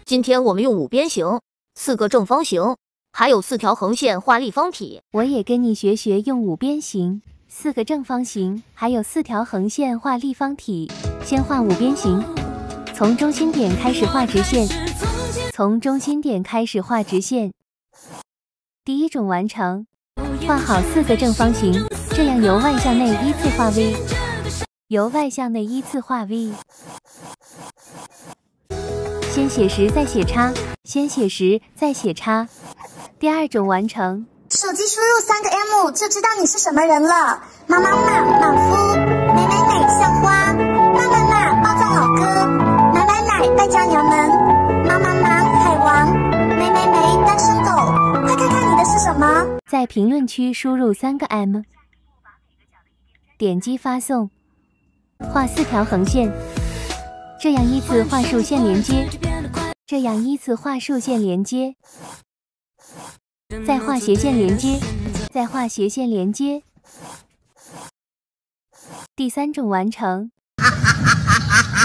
今天我们用5边形、4个正方形，还有4条横线画立方体。 我也跟你学学用5边形、4个正方形，还有4条横线画立方体。先画5边形，从中心点开始画直线，从中心点开始画直线。第一种完成，画好4个正方形，这样由外向内依次画 V， 由外向内依次画 V。先写实再写叉，先写实再写叉。第二种完成， 手机输入3个 M 就知道你是什么人了。妈妈马莽夫，美美美像花，妈妈马暴躁老哥，奶奶奶败家娘们，妈妈马海王，美美美单身狗。快看看你的是什么？ 在评论区输入3个 M， 点击发送，画4条横线，这样依次画竖线连接，这样依次画竖线连接，再画斜线连接，再画斜线连接。第3种完成。